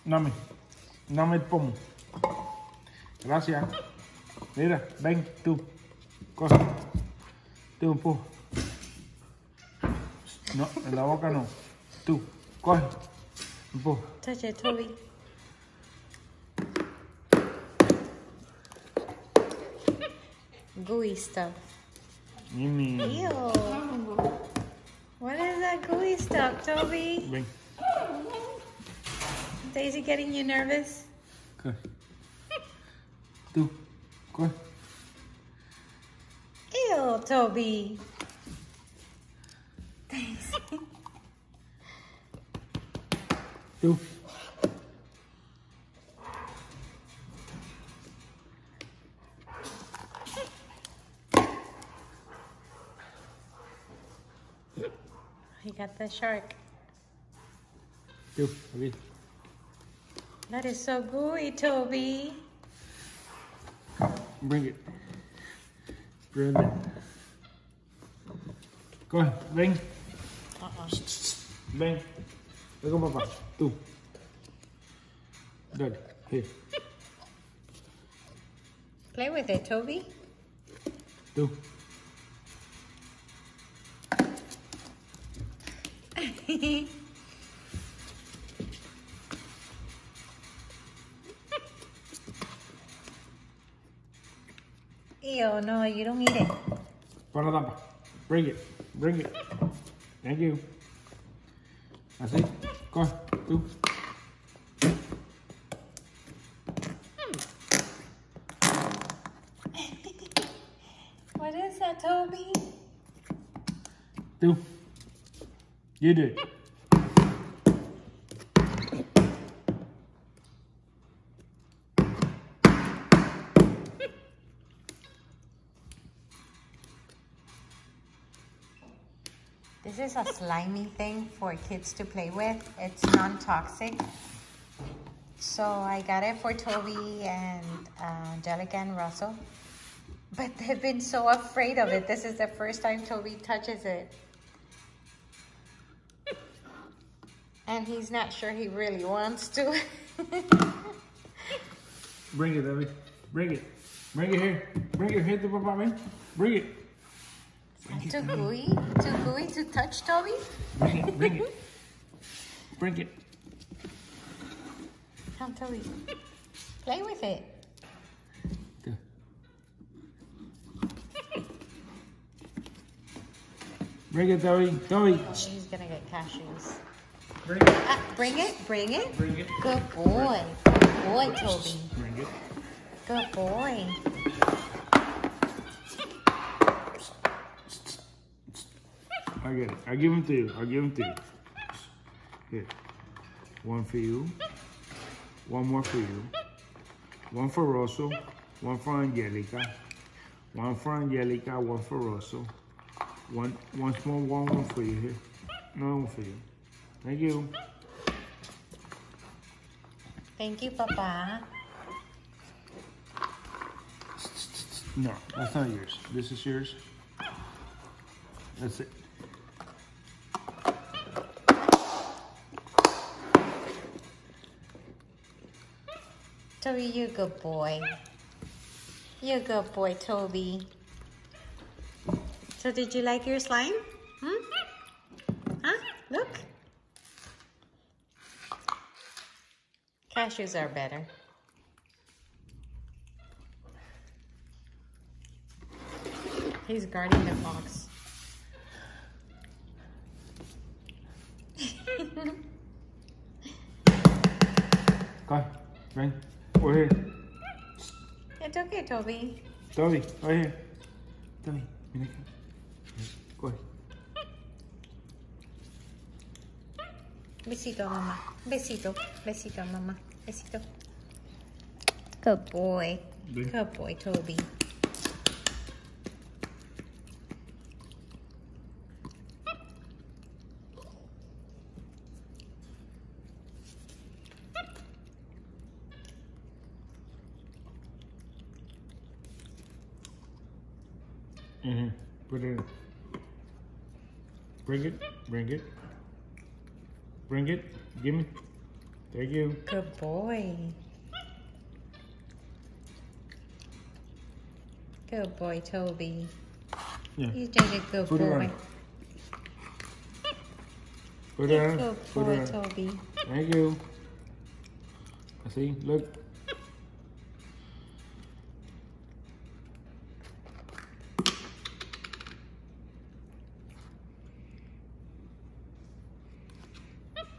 Dame. Dame el pomo. Gracias. Mira, ven, tú. Coge. Tú, empuja. No, en la boca no. Tú, coge. Empuja. Touch it, Toby. Gooey stuff. Mimi. Ew. What is that gooey stuff, Toby? Ven. Daisy getting you nervous? Coge. Tú, coge. Ew, Toby. Daisy. Tú. He got the shark. Tú, aquí. That is so gooey, Toby. Bring it. Bring it. Coge, ven. Ven. Ven con papá. Tú. Dale. Here. Play with it, Toby. Tú. Ew, no, you don't eat it. Pon la tapa. Bring it. Bring it. Thank you. Así. Coge. Tú. What is that, Toby? Tú. You do it. This is a slimy thing for kids to play with. It's non-toxic. So I got it for Toby and Angelica and Russell. But they've been so afraid of it. This is the first time Toby touches it. And he's not sure he really wants to. Bring it, Debbie. Bring it. Bring it here. Bring it here to Papa, man. Bring it. Is that too gooey? Too gooey to touch, Toby? Bring it. Bring it. Bring it. Come, Toby. Play with it. Good. Bring it, Toby. Toby. Oh, he's gonna get cashews. Bring it. Bring it, bring it. Bring it. Good boy. Good boy, Toby. Bring it. Good boy. I get it. I give them to you. I give them to you. Here. One for you. One more for you. One for Russell. One for Angelica. One for Angelica. One for Russell. One small one for you here. No one for you. Thank you. Thank you, Papa. No, that's not yours. This is yours. That's it. Toby, you're a good boy. You're a good boy, Toby. So did you like your slime? Huh? Look. Cashews are better. He's guarding the fox. Come, ven. Over here. It's okay, Toby. Toby, over here. Toby, ven aquí. Coge. Besito, mamá. Besito. Besito, mamá. Besito. Good boy. Ven. Good boy, Toby. Put it in. Bring it. Bring it. Bring it. Give me. Thank you. Good boy. Good boy, Toby. Yeah. You did a good Put it boy. on. Put it on. Good Put boy, it on. Toby. Thank you. See, look.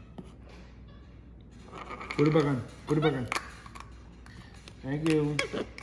Put it back on. Put it back on. Thank you.